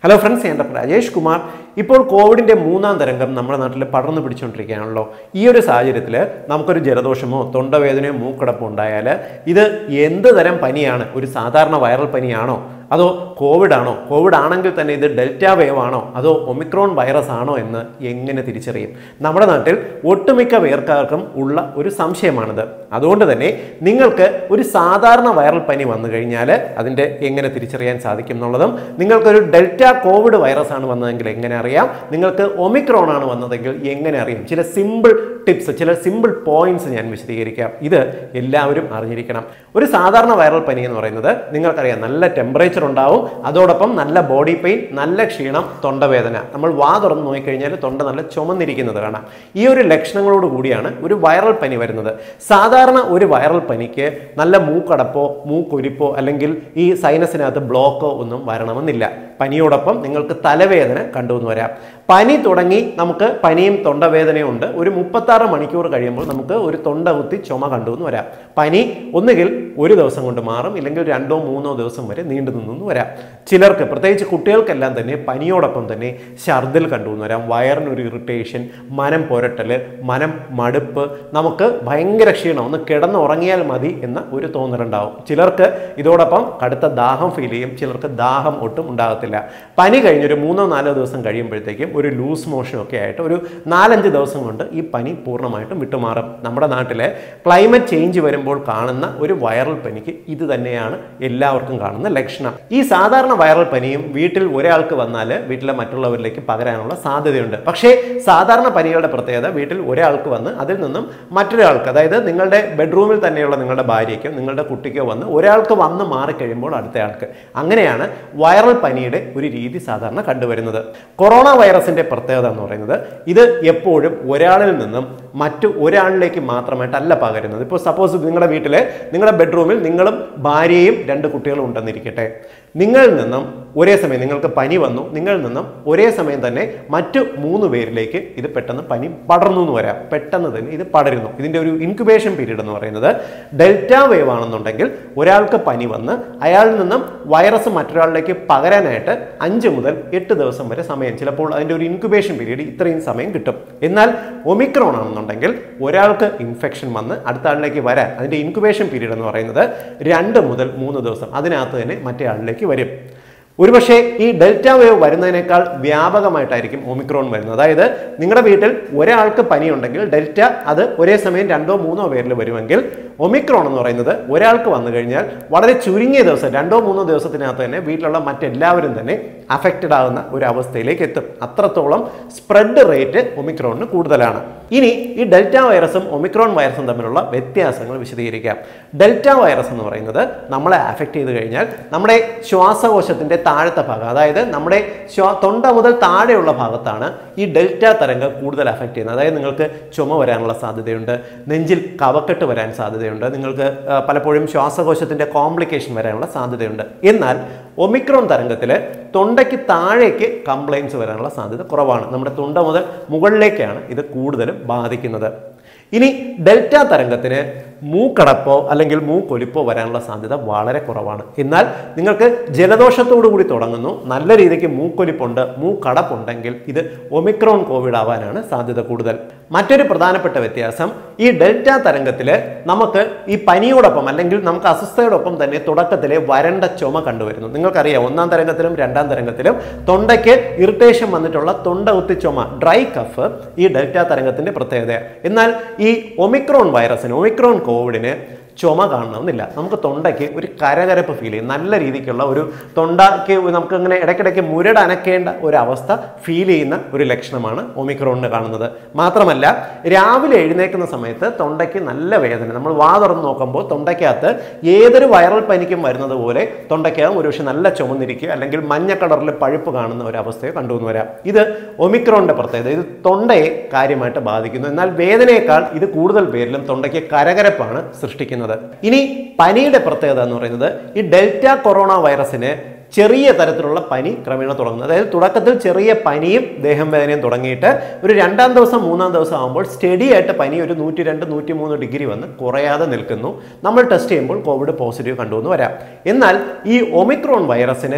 Hello friends, ഞാൻ doctor Rajesh Kumar. ഇപ്പോൾ കോവിഡിൻ്റെ മൂന്നാം തരംഗം നമ്മുടെ നാട്ടിൽ പടർന്നു പിടിച്ചുകൊണ്ടിരിക്കുകയാണല്ലോ. ഈ ഒരു സാഹചര്യത്തിൽ നമുക്കൊരു ജലദോഷമോ തൊണ്ടവേദനയോ മൂക്കടപ്പോ ഉണ്ടായാൽ ഇത് എന്ത് തരം പനിയാണ്? ഒരു സാധാരണ വൈറൽ പനിയാണോ, അതോ കോവിഡ് ആണോ? കോവിഡ് ആണെങ്കിൽ തന്നെ ഇത് ഡെൽറ്റ വേവ് ആണോ, അതോ ഒമിക്രോൺ വൈറസ് ആണോ എന്ന് എങ്ങനെ തിരിച്ചറിയും? നമ്മുടെ നാട്ടിൽ ഒട്ടുമിക്ക പേർക്കാർക്കും ഉള്ള ഒരു സംശയമാണിത്. അതുകൊണ്ട് തന്നെ നിങ്ങൾക്ക് ഒരു സാധാരണ വൈറൽ പനി വന്നു കഴിഞ്ഞാൽ അതിൻ്റെ എങ്ങനെ തിരിച്ചറിയാൻ സാധിക്കും എന്നുള്ളതും, നിങ്ങൾക്കൊരു ഡെൽറ്റ കോവിഡ് വൈറസ് ആണ് വന്നതെങ്കിൽ എങ്ങനെ അറിയാം, നിങ്ങൾക്ക് ഒമിക്രോൺ ആണ് വന്നതെങ്കിൽ എങ്ങനെ അറിയാം, ചില സിമ്പിൾ ടിപ്സ്, ചില സിമ്പിൾ പോയിന്റ്സ് ഞാൻ വിശദീകരിക്കാം. ഇത് എല്ലാവരും അറിഞ്ഞിരിക്കണം. ഒരു സാധാരണ വൈറൽ പനി എന്ന് പറയുന്നത് നിങ്ങൾക്കറിയാം, നല്ല ടെമ്പറേച്ചർ ഉണ്ടാവും, അതോടൊപ്പം നല്ല ബോഡി പെയിൻ, നല്ല ക്ഷീണം, തൊണ്ടവേദന. നമ്മൾ വാ തുറന്ന് നോക്കിക്കഴിഞ്ഞാൽ തൊണ്ട നല്ല ചുമന്നിരിക്കുന്നത് കാണാം. ഈ ഒരു ലക്ഷണങ്ങളോട് കൂടിയാണ് ഒരു വൈറൽ പനി വരുന്നത്. സാധാരണ ഒരു വൈറൽ പനിക്ക് നല്ല മൂക്കടപ്പോ മൂക്കൊലിപ്പോ അല്ലെങ്കിൽ ഈ സൈനസിനകത്ത് ബ്ലോക്കോ ഒന്നും വരണമെന്നില്ല. പനിയോടൊപ്പം നിങ്ങൾക്ക് തലവേദന കണ്ടുവന്ന് വരാം. പനി തുടങ്ങി നമുക്ക് പനിയും തൊണ്ടവേദനയും ഉണ്ട്. ഒരു 36 മണിക്കൂർ കഴിയുമ്പോൾ നമുക്ക് ഒരു തൊണ്ട കുത്തി ചുമ കണ്ടുവന്ന് വരാം. പനി ഒന്നുകിൽ ഒരു ദിവസം കൊണ്ട് മാറും, ഇല്ലെങ്കിൽ 2-3 ദിവസം വരെ നീണ്ടു നിന്നു വരാം. ചിലർക്ക്, പ്രത്യേകിച്ച് കുട്ടികൾക്കെല്ലാം തന്നെ പനിയോടൊപ്പം തന്നെ ഛർദിൽ കണ്ടുവന്ന് വരാം, വയറിനൊരു ഇറിറ്റേഷൻ, മനം പുരട്ടൽ, മനം മടുപ്പ്, നമുക്ക് ഭയങ്കര ക്ഷീണം, ഒന്ന് കിടന്നുറങ്ങിയാൽ മതി എന്ന ഒരു തോന്നലുണ്ടാവും. ചിലർക്ക് ഇതോടൊപ്പം കടുത്ത ദാഹം ഫീൽ ചെയ്യും, ചിലർക്ക് ദാഹം ഒട്ടും ഉണ്ടാകത്തില്ല. പനി കഴിഞ്ഞൊരു 3-4 ദിവസം കഴിയുമ്പോഴത്തേക്കും ഒരു ലൂസ് മോഷൻ ഒക്കെ ആയിട്ട് ഒരു 4-5 ദിവസം കൊണ്ട് ഈ പനി പൂർണ്ണമായിട്ടും വിട്ടുമാറും. നമ്മുടെ നാട്ടിലെ ക്ലൈമറ്റ് ചേഞ്ച് വരുമ്പോൾ കാണുന്ന ഒരു വൈറൽ പനിക്ക് ഇത് തന്നെയാണ് എല്ലാവർക്കും കാണുന്ന ലക്ഷണം. ഈ സാധാരണ വൈറൽ പനിയും വീട്ടിൽ ഒരാൾക്ക് വന്നാൽ വീട്ടിലെ മറ്റുള്ളവരിലേക്ക് പകരാനുള്ള സാധ്യതയുണ്ട്. പക്ഷേ സാധാരണ പനികളുടെ പ്രത്യേകത, വീട്ടിൽ ഒരാൾക്ക് വന്ന് അതിൽ നിന്നും മറ്റൊരാൾക്ക്, അതായത് നിങ്ങളുടെ ബെഡ്റൂമിൽ തന്നെയുള്ള നിങ്ങളുടെ ഭാര്യയ്ക്കോ നിങ്ങളുടെ കുട്ടിക്കോ വന്ന് ഒരാൾക്ക് വന്ന് മാറിക്കഴിയുമ്പോൾ അടുത്തയാൾക്ക്. അങ്ങനെയാണ് വൈറൽ പനിയുടെ ഒരു രീതി സാധാരണ കണ്ടുവരുന്നത്. കൊറോണ വൈറസിന്റെ പ്രത്യേകത എന്ന് പറയുന്നത്, ഇത് എപ്പോഴും ഒരാളിൽ നിന്നും മറ്റു ഒരാളിലേക്ക് മാത്രമായിട്ടല്ല പകരുന്നത്. ഇപ്പോൾ സപ്പോസ് നിങ്ങളുടെ വീട്ടിലെ നിങ്ങളുടെ ബെഡ്റൂമിൽ നിങ്ങളും ഭാര്യയും 2 കുട്ടികളും ഉണ്ടെന്നിരിക്കട്ടെ. നിങ്ങളിൽ നിന്നും ഒരേ സമയം നിങ്ങൾക്ക് പനി വന്നു, നിങ്ങളിൽ നിന്നും ഒരേ സമയം തന്നെ മറ്റു 3 പേരിലേക്ക് ഇത് പെട്ടെന്ന് പനി പടർന്നു എന്ന് വരാം. പെട്ടെന്ന് തന്നെ ഇത് പടരുന്നു. ഇതിൻ്റെ ഒരു ഇൻക്യുബേഷൻ പീരീഡ് എന്ന് പറയുന്നത്, ഡെൽറ്റ വേവ് ആണെന്നുണ്ടെങ്കിൽ ഒരാൾക്ക് പനി വന്ന് അയാളിൽ നിന്നും വൈറസ് മറ്റൊരാളിലേക്ക് പകരാനായിട്ട് 5 മുതൽ 8 ദിവസം വരെ സമയം, ചിലപ്പോൾ അതിൻ്റെ ഒരു ഇൻക്യുബേഷൻ പീരീഡ് ഇത്രയും സമയം കിട്ടും. എന്നാൽ ഒമിക്രോൺ ആണെന്നുണ്ടെങ്കിൽ ഒരാൾക്ക് ഇൻഫെക്ഷൻ വന്ന് അടുത്ത ആളിലേക്ക് വരാൻ അതിൻ്റെ ഇൻക്യുബേഷൻ പീരീഡ് എന്ന് പറയുന്നത് 2 മുതൽ 3 ദിവസം, അതിനകത്ത് തന്നെ മറ്റേ ആളിലേക്ക് വരും. ഒരുപക്ഷെ ഈ ഡെൽറ്റ വേവ് വരുന്നതിനേക്കാൾ വ്യാപകമായിട്ടായിരിക്കും ഒമിക്രോൺ വരുന്നത്. അതായത് നിങ്ങളുടെ വീട്ടിൽ ഒരാൾക്ക് പനിയുണ്ടെങ്കിൽ ഡെൽറ്റ അത് ഒരേ സമയം 2-3 പേരിൽ വരുമെങ്കിൽ, ഒമിക്രോൺ എന്ന് പറയുന്നത് ഒരാൾക്ക് വന്നു കഴിഞ്ഞാൽ വളരെ ചുരുങ്ങിയ ദിവസം, 2-3 ദിവസത്തിനകത്ത് തന്നെ വീട്ടിലുള്ള മറ്റെല്ലാവരും തന്നെ അഫക്റ്റഡ് ആകുന്ന ഒരു അവസ്ഥയിലേക്ക് എത്തും. അത്രത്തോളം സ്പ്രെഡ് റേറ്റ് ഒമിക്രോണിന് കൂടുതലാണ്. ഇനി ഈ ഡെൽറ്റ വൈറസും ഒമിക്രോൺ വൈറസും തമ്മിലുള്ള വ്യത്യാസങ്ങൾ വിശദീകരിക്കാം. ഡെൽറ്റ വൈറസ് എന്ന് പറയുന്നത് നമ്മളെ അഫക്റ്റ് ചെയ്ത് കഴിഞ്ഞാൽ നമ്മുടെ ശ്വാസകോശത്തിന്റെ താഴത്തെ ഭാഗം, അതായത് നമ്മുടെ തൊണ്ട മുതൽ താഴെയുള്ള ഭാഗത്താണ് ഈ ഡെൽറ്റ തരംഗം കൂടുതൽ അഫക്റ്റ് ചെയ്യുന്നത്. അതായത് നിങ്ങൾക്ക് ചുമ വരാനുള്ള സാധ്യതയുണ്ട്, നെഞ്ചിൽ കഫക്കെട്ട് വരാൻ സാധ്യതയുണ്ട്, നിങ്ങൾക്ക് പലപ്പോഴും ശ്വാസകോശത്തിന്റെ കോംപ്ലിക്കേഷൻ വരാനുള്ള സാധ്യതയുണ്ട്. എന്നാൽ ഒമിക്രോൺ തരംഗത്തിൽ തൊണ്ടയ്ക്ക് താഴേക്ക് കംപ്ലൈൻസ് വരാനുള്ള സാധ്യത കുറവാണ്. നമ്മുടെ തൊണ്ട മുതൽ മുകളിലേക്കാണ് ഇത് കൂടുതലും ബാധിക്കുന്നത്. ഇനി ഡെൽറ്റ തരംഗത്തിന് മൂക്കടപ്പോ അല്ലെങ്കിൽ മൂക്കൊലിപ്പോ വരാനുള്ള സാധ്യത വളരെ കുറവാണ്. എന്നാൽ നിങ്ങൾക്ക് ജലദോഷത്തോടു കൂടി തുടങ്ങുന്നു, നല്ല രീതിക്ക് മൂക്കൊലിപ്പുണ്ട്, മൂക്കടപ്പുണ്ടെങ്കിൽ ഇത് ഒമിക്രോൺ കോവിഡ് ആവാനാണ് സാധ്യത കൂടുതൽ. മറ്റൊരു പ്രധാനപ്പെട്ട വ്യത്യാസം, ഈ ഡെൽറ്റ തരംഗത്തിൽ നമുക്ക് ഈ പനിയോടൊപ്പം അല്ലെങ്കിൽ നമുക്ക് അസ്വസ്ഥയോടൊപ്പം തന്നെ തുടക്കത്തിലെ വരണ്ട ചുമ കണ്ടുവരുന്നു. നിങ്ങൾക്കറിയാം, 1ാം തരംഗത്തിലും 2ാം തരംഗത്തിലും തൊണ്ടയ്ക്ക് ഇറിറ്റേഷൻ വന്നിട്ടുള്ള തൊണ്ട കുത്തി ചുമ, ഡ്രൈ കഫ് ഈ ഡെൽറ്റ തരംഗത്തിന്റെ പ്രത്യേകതയാണ്. എന്നാൽ ഈ ഒമിക്രോൺ വൈറസിന്, ഒമിക്രോൺ കോവിഡിന് ചുമ കാണണമെന്നില്ല. നമുക്ക് തൊണ്ടയ്ക്ക് ഒരു കരകരപ്പ് ഫീൽ ചെയ്യും, നല്ല രീതിക്കുള്ള ഒരു തൊണ്ടയ്ക്ക് നമുക്ക് ഇങ്ങനെ ഇടയ്ക്കിടയ്ക്ക് മുരടനക്കേണ്ട ഒരു അവസ്ഥ ഫീൽ ചെയ്യുന്ന ഒരു ലക്ഷണമാണ് ഒമിക്രോണിന് കാണുന്നത്. മാത്രമല്ല, രാവിലെ എഴുന്നേൽക്കുന്ന സമയത്ത് തൊണ്ടയ്ക്ക് നല്ല വേദന, നമ്മൾ വാ തുറന്ന് നോക്കുമ്പോൾ തൊണ്ടയ്ക്കകത്ത് ഏതൊരു വൈറൽ പനിക്കും വരുന്നത് പോലെ തൊണ്ടയ്ക്കകത്ത് ഒരുപക്ഷെ നല്ല ചുമന്നിരിക്കുക, അല്ലെങ്കിൽ മഞ്ഞ കളറിൽ പഴുപ്പ് കാണുന്ന ഒരു അവസ്ഥയോ കണ്ടുവന്ന് വരാം. ഇത് ഒമിക്രോണിന്റെ പ്രത്യേകത. ഇത് തൊണ്ടയെ കാര്യമായിട്ട് ബാധിക്കുന്നു. എന്നാൽ വേദനയേക്കാൾ ഇത് കൂടുതൽ പേരിലും തൊണ്ടയ്ക്ക് കരകരപ്പാണ് സൃഷ്ടിക്കുന്നത്. ഇനി പനിയുടെ പ്രത്യേകത എന്ന് പറയുന്നത്, ഈ ഡെൽറ്റ കൊറോണ വൈറസിന് ചെറിയ തരത്തിലുള്ള പനി ക്രമേണ തുടങ്ങുന്നത്. അതായത് തുടക്കത്തിൽ ചെറിയ പനിയും ദേഹം വേദനയും തുടങ്ങിയിട്ട് ഒരു 2ാം ദിവസം 3ാം ദിവസം ആകുമ്പോൾ സ്റ്റഡി ആയിട്ട് പനി ഒരു 102-103 ഡിഗ്രി വന്ന് കുറയാതെ നിൽക്കുന്നു. നമ്മൾ ടെസ്റ്റ് ചെയ്യുമ്പോൾ കോവിഡ് പോസിറ്റീവ് കണ്ടുവന്ന് വരാം. എന്നാൽ ഈ ഒമിക്രോൺ വൈറസിന്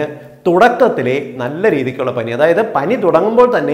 തുടക്കത്തിലെ നല്ല രീതിക്കുള്ള പനി, അതായത് പനി തുടങ്ങുമ്പോൾ തന്നെ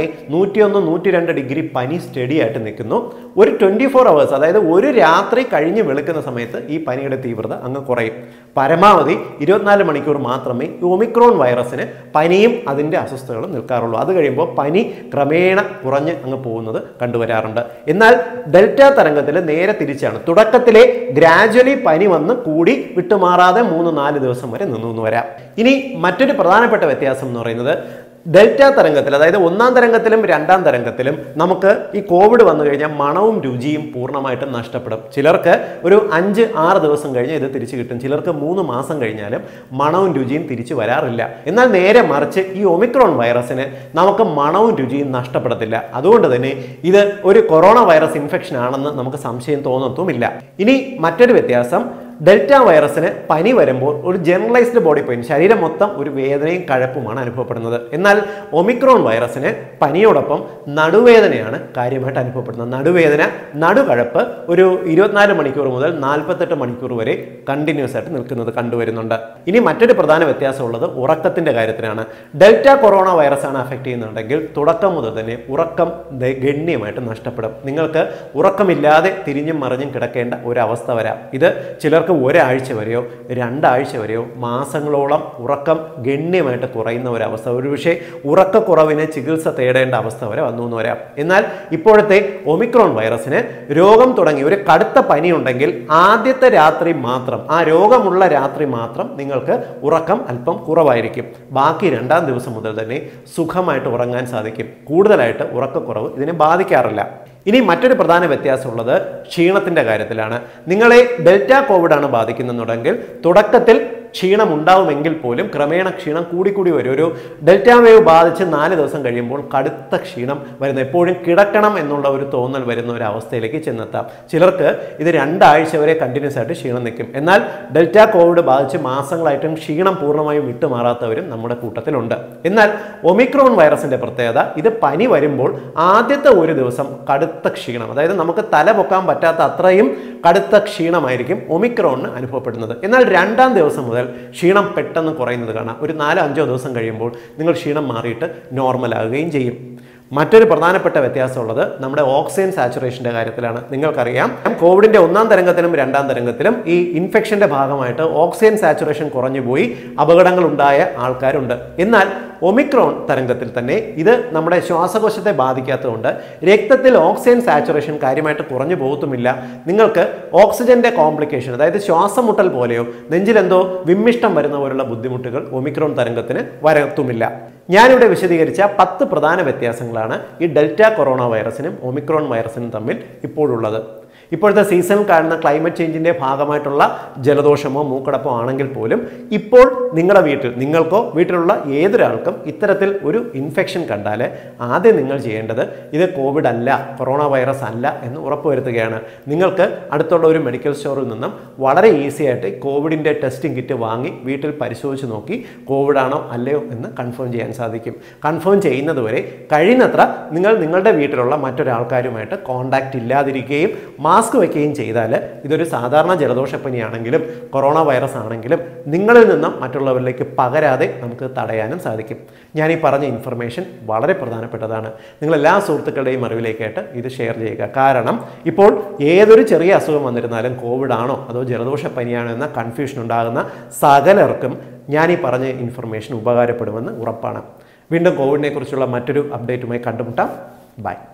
101-102 ഡിഗ്രി പനി സ്റ്റഡി ആയിട്ട് നിൽക്കുന്നു. ഒരു 24 അവേഴ്സ്, അതായത് ഒരു രാത്രി കഴിഞ്ഞ് വെളുക്കുന്ന സമയത്ത് ഈ പനിയുടെ തീവ്രത അങ്ങ് കുറയും. പരമാവധി 24 മണിക്കൂർ മാത്രമേ ഈ ഒമിക്രോൺ വൈറസിന് പനിയും അതിൻ്റെ അസ്വസ്ഥതകളും നിൽക്കാറുള്ളൂ. അത് കഴിയുമ്പോൾ പനി ക്രമേണ കുറഞ്ഞ് അങ്ങ് പോകുന്നത് കണ്ടുവരാറുണ്ട്. എന്നാൽ ഡെൽറ്റ തരംഗത്തിൽ നേരെ തിരിച്ചാണ്. തുടക്കത്തിലെ ഗ്രാജ്വലി പനി വന്ന് കൂടി വിട്ടുമാറാതെ 3-4 ദിവസം വരെ നിന്നു വരാം. ഇനി മറ്റൊരു പ്രധാനപ്പെട്ട വ്യത്യാസം എന്ന് പറയുന്നത് ഡെൽറ്റ തരംഗത്തിൽ, അതായത് ഒന്നാം തരംഗത്തിലും രണ്ടാം തരംഗത്തിലും നമുക്ക് ഈ കോവിഡ് വന്നു കഴിഞ്ഞാൽ മണവും രുചിയും പൂർണ്ണമായിട്ടും നഷ്ടപ്പെടും. ചിലർക്ക് ഒരു 5-6 ദിവസം കഴിഞ്ഞ് ഇത് തിരിച്ചു കിട്ടും. ചിലർക്ക് 3 മാസം കഴിഞ്ഞാലും മണവും രുചിയും തിരിച്ചു വരാറില്ല. എന്നാൽ നേരെ മറിച്ച് ഈ ഒമിക്രോൺ വൈറസിന് നമുക്ക് മണവും രുചിയും നഷ്ടപ്പെടത്തില്ല. അതുകൊണ്ട് തന്നെ ഇത് ഒരു കൊറോണ വൈറസ് ഇൻഫെക്ഷൻ ആണെന്ന് നമുക്ക് സംശയം തോന്നത്തുമില്ല. ഇനി മറ്റൊരു വ്യത്യാസം, ഡെൽറ്റ വൈറസിന് പനി വരുമ്പോൾ ഒരു ജനറലൈസ്ഡ് ബോഡി പെയിൻ, ശരീരം മൊത്തം ഒരു വേദനയും കഴപ്പുമാണ് അനുഭവപ്പെടുന്നത്. എന്നാൽ ഒമിക്രോൺ വൈറസിന് പനിയോടൊപ്പം നടുവേദനയാണ് കാര്യമായിട്ട് അനുഭവപ്പെടുന്നത്. നടുവേദന, നടുകഴപ്പ് ഒരു 24 മണിക്കൂർ മുതൽ 48 മണിക്കൂർ വരെ കണ്ടിന്യൂസ് ആയിട്ട് നിൽക്കുന്നത് കണ്ടുവരുന്നുണ്ട്. ഇനി മറ്റൊരു പ്രധാന വ്യത്യാസമുള്ളത് ഉറക്കത്തിന്റെ കാര്യത്തിലാണ്. ഡെൽറ്റ കൊറോണ വൈറസ് ആണ് അഫക്റ്റ് ചെയ്യുന്നുണ്ടെങ്കിൽ തുടക്കം മുതൽ തന്നെ ഉറക്കം ഗണ്യമായിട്ട് നഷ്ടപ്പെടും. നിങ്ങൾക്ക് ഉറക്കമില്ലാതെ തിരിഞ്ഞും മറിഞ്ഞും കിടക്കേണ്ട ഒരു അവസ്ഥ വരാം. ഇത് ചിലർക്ക് ഒരാഴ്ച വരെയോ 2 ആഴ്ച വരെയോ മാസങ്ങളോളം ഉറക്കം ഗണ്യമായിട്ട് കുറയുന്ന ഒരവസ്ഥ, ഒരുപക്ഷെ ഉറക്കക്കുറവിന് ചികിത്സ തേടേണ്ട അവസ്ഥ വരെ വന്നു എന്ന് വരാം. എന്നാൽ ഇപ്പോഴത്തെ ഒമിക്രോൺ വൈറസിന് രോഗം തുടങ്ങി ഒരു കടുത്ത പനി ഉണ്ടെങ്കിൽ ആദ്യത്തെ രാത്രി മാത്രം, ആ രോഗമുള്ള രാത്രി മാത്രം നിങ്ങൾക്ക് ഉറക്കം അല്പം കുറവായിരിക്കും. ബാക്കി 2-ാം ദിവസം മുതൽ തന്നെ സുഖമായിട്ട് ഉറങ്ങാൻ സാധിക്കും. കൂടുതലായിട്ട് ഉറക്കക്കുറവ് ഇതിനെ ബാധിക്കാറില്ല. ഇനി മറ്റൊരു പ്രധാന വ്യത്യാസമുള്ളത് ക്ഷീണത്തിന്റെ കാര്യത്തിലാണ്. നിങ്ങളെ ഡെൽറ്റ കോവിഡ് ആണ് ബാധിക്കുന്നുണ്ടെങ്കിൽ തുടക്കത്തിൽ ക്ഷീണം ഉണ്ടാവുമെങ്കിൽ പോലും ക്രമേണ ക്ഷീണം കൂടിക്കൂടി വരും. ഒരു ഡെൽറ്റ വേവ് ബാധിച്ച് 4 ദിവസം കഴിയുമ്പോൾ കടുത്ത ക്ഷീണം വരുന്ന, എപ്പോഴും കിടക്കണം എന്നുള്ള ഒരു തോന്നൽ വരുന്ന ഒരു അവസ്ഥയിലേക്ക് ചെന്നെത്താം. ചിലർക്ക് ഇത് 2 ആഴ്ച വരെ കണ്ടിന്യൂസ് ആയിട്ട് ക്ഷീണം നിൽക്കും. എന്നാൽ ഡെൽറ്റ കോവിഡ് ബാധിച്ച് മാസങ്ങളായിട്ടും ക്ഷീണം പൂർണ്ണമായും വിട്ടുമാറാത്തവരും നമ്മുടെ കൂട്ടത്തിലുണ്ട്. എന്നാൽ ഒമിക്രോൺ വൈറസിന്റെ പ്രത്യേകത, ഇത് പനി വരുമ്പോൾ ആദ്യത്തെ ഒരു ദിവസം കടുത്ത ക്ഷീണം, അതായത് നമുക്ക് തല പൊക്കാൻ പറ്റാത്ത അത്രയും കടുത്ത ക്ഷീണമായിരിക്കും ഒമിക്രോണിന് അനുഭവപ്പെടുന്നത്. എന്നാൽ 2-ാം ദിവസം മുതൽ ക്ഷീണം പെട്ടെന്ന് കുറയുന്നത് കാണാം. ഒരു 4-5 ദിവസം കഴിയുമ്പോൾ നിങ്ങൾ ക്ഷീണം മാറിയിട്ട് നോർമൽ ആകുകയും ചെയ്യും. മറ്റൊരു പ്രധാനപ്പെട്ട വ്യത്യാസമുള്ളത് നമ്മുടെ ഓക്സിജൻ സാച്ചുറേഷന്റെ കാര്യത്തിലാണ്. നിങ്ങൾക്കറിയാം, കോവിഡിന്റെ 1-ാം തരംഗത്തിലും 2-ാം തരംഗത്തിലും ഈ ഇൻഫെക്ഷന്റെ ഭാഗമായിട്ട് ഓക്സിജൻ സാച്ചുറേഷൻ കുറഞ്ഞു പോയി അപകടങ്ങൾ ഉണ്ടായ ആൾക്കാരുണ്ട്. എന്നാൽ ഒമിക്രോൺ തരംഗത്തിൽ തന്നെ ഇത് നമ്മുടെ ശ്വാസകോശത്തെ ബാധിക്കാത്തതുകൊണ്ട് രക്തത്തിൽ ഓക്സിജൻ സാച്ചുറേഷൻ കാര്യമായിട്ട് കുറഞ്ഞു പോകത്തുമില്ല. നിങ്ങൾക്ക് ഓക്സിജന്റെ കോംപ്ലിക്കേഷൻ, അതായത് ശ്വാസം മുട്ടൽ പോലെയോ നെഞ്ചിലെന്തോ വിമ്മിഷ്ടം വരുന്ന പോലുള്ള ബുദ്ധിമുട്ടുകൾ ഒമിക്രോൺ തരംഗത്തിന് വരത്തുമില്ല. ഞാനിവിടെ വിശദീകരിച്ച 10 പ്രധാന വ്യത്യാസങ്ങളാണ് ഈ ഡെൽറ്റ കൊറോണ വൈറസിനും ഒമിക്രോൺ വൈറസിനും തമ്മിൽ ഇപ്പോഴുള്ളത്. ഇപ്പോഴത്തെ സീസണിൽ കാണുന്ന ക്ലൈമറ്റ് ചേഞ്ചിന്റെ ഭാഗമായിട്ടുള്ള ജലദോഷമോ മൂക്കടപ്പോ ആണെങ്കിൽ പോലും ഇപ്പോൾ നിങ്ങളുടെ വീട്ടിൽ, നിങ്ങൾക്കോ വീട്ടിലുള്ള ഏതൊരാൾക്കും ഇത്തരത്തിൽ ഒരു ഇൻഫെക്ഷൻ കണ്ടാൽ ആദ്യം നിങ്ങൾ ചെയ്യേണ്ടത് ഇത് കോവിഡ് അല്ല, കൊറോണ വൈറസ് അല്ല എന്ന് ഉറപ്പുവരുത്തുകയാണ്. നിങ്ങൾക്ക് അടുത്തുള്ള ഒരു മെഡിക്കൽ സ്റ്റോറിൽ നിന്നും വളരെ ഈസി ആയിട്ട് കോവിഡിൻ്റെ ടെസ്റ്റിംഗ് കിറ്റ് വാങ്ങി വീട്ടിൽ പരിശോധിച്ച് നോക്കി കോവിഡ് ആണോ അല്ലയോ എന്ന് കൺഫേം ചെയ്യാൻ സാധിക്കും. കൺഫേം ചെയ്യുന്നതുവരെ കഴിയുന്നത്ര നിങ്ങൾ നിങ്ങളുടെ വീട്ടിലുള്ള മറ്റൊരാൾക്കാരുമായിട്ട് കോൺടാക്റ്റ് ഇല്ലാതിരിക്കുകയും മാസ്ക് വയ്ക്കുകയും ചെയ്താൽ ഇതൊരു സാധാരണ ജലദോഷപ്പനിയാണെങ്കിലും കൊറോണ വൈറസ് ആണെങ്കിലും നിങ്ങളിൽ നിന്നും മറ്റുള്ളവരിലേക്ക് പകരാതെ നമുക്ക് തടയാനും സാധിക്കും. ഞാൻ ഈ പറഞ്ഞ ഇൻഫർമേഷൻ വളരെ പ്രധാനപ്പെട്ടതാണ്. നിങ്ങൾ എല്ലാ സുഹൃത്തുക്കളുടെയും അറിവിലേക്കായിട്ട് ഇത് ഷെയർ ചെയ്യുക. കാരണം ഇപ്പോൾ ഏതൊരു ചെറിയ അസുഖം വന്നിരുന്നാലും കോവിഡ് ആണോ അതോ ജലദോഷപ്പനിയാണോ എന്ന കൺഫ്യൂഷൻ ഉണ്ടാകുന്ന സകലർക്കും ഞാൻ ഈ പറഞ്ഞ ഇൻഫർമേഷൻ ഉപകാരപ്പെടുമെന്ന് ഉറപ്പാണ്. വീണ്ടും കോവിഡിനെ കുറിച്ചുള്ള മറ്റൊരു അപ്ഡേറ്റുമായി കണ്ടുമുട്ടാം. ബൈ.